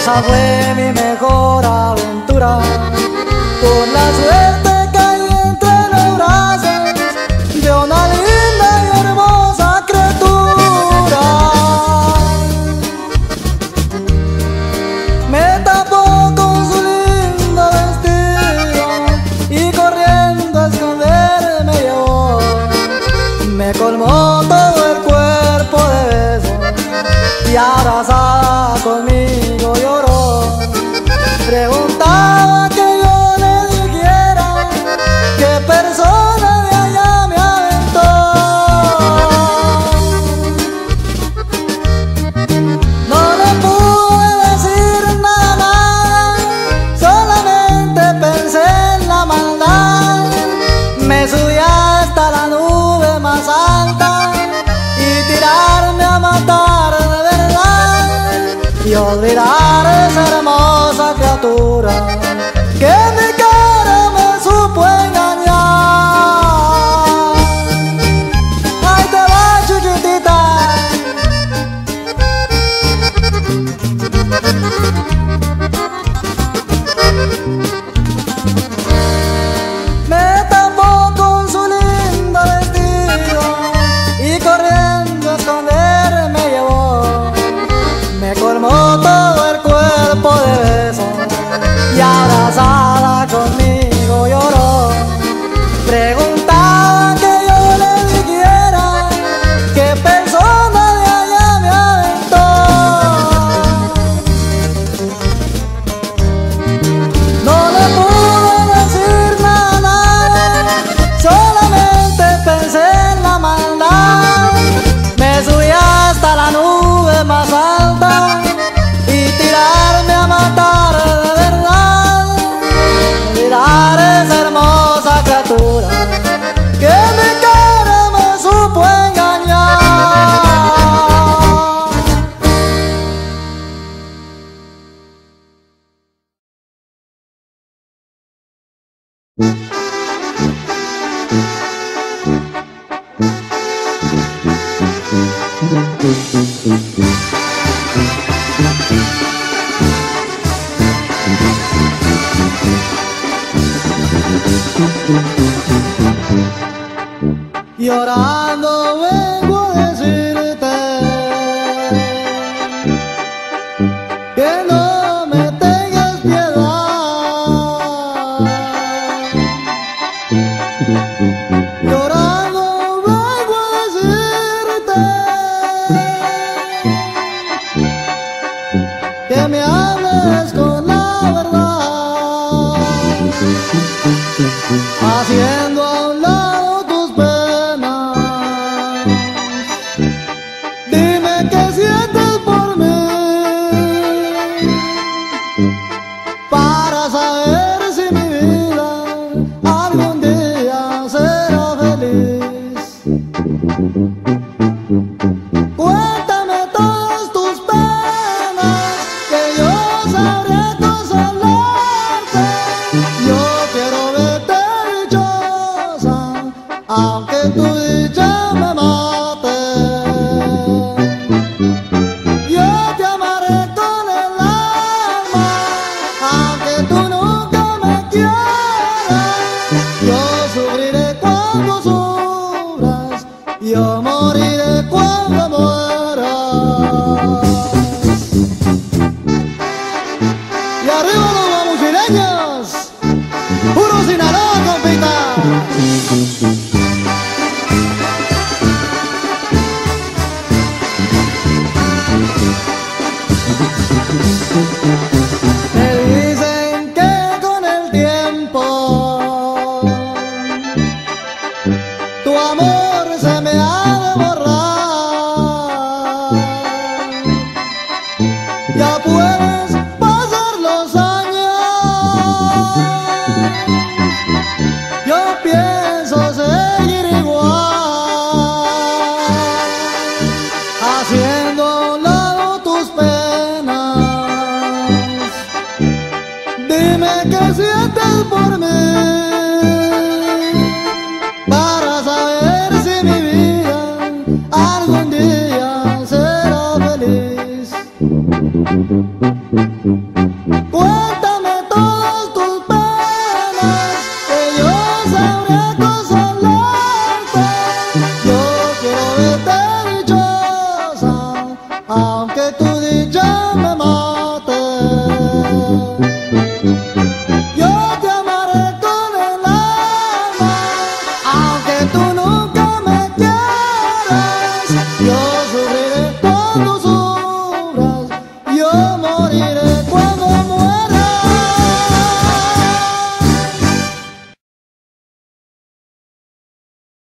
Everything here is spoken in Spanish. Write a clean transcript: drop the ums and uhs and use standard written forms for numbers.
Esa fue mi mejor aventura, por la suerte caí entre los brazos de una linda y hermosa criatura. Me tapó con su lindo vestido y corriendo a esconderme me llevó. Me colmó todo el cuerpo de besos y abrazada conmigo lloró. Preguntaba que yo le dijera qué persona de allá me aventó. No le pude decir nada más, solamente pensé en la maldad. Me subí hasta la nube más alta y tirarme a matar de verdad y olvidar esa hermosa criatura que en mi cara me supo engañar. Ahí te va, chiquitita. Me tapó con su lindo vestido y corriendo a esconderme me llevó. Me colmó todo el cuerpo de besos y abrazada conmigo lloró. Preguntaba que yo le dijera qué persona de allá me aventó. No le pude decir nada, solamente pensé en la maldad. Me subí hasta la nube más alta y tirarme a matar de verdad, olvidar esa hermosa criatura que en mi cara me supo engañar. Llorando vengo a decirte que no me tengas piedad. Llorando vengo a decirte que me hables con la verdad, haciendo a un lado tus penas. Dime qué sientes por mí, para saber si mi vida algún día será feliz. Cuéntame todas tus penas, que yo sabré consolarte. Yo quiero verte dichosa, aunque tu dicha me mate. Yo te amaré con el alma, aunque tú nunca me quieras. Yo sufriré cuando sufras, yo moriré cuando mueras. Y arriba los guamuchileños, puro Sinaloa, compita. Me dicen que con el tiempo tu amor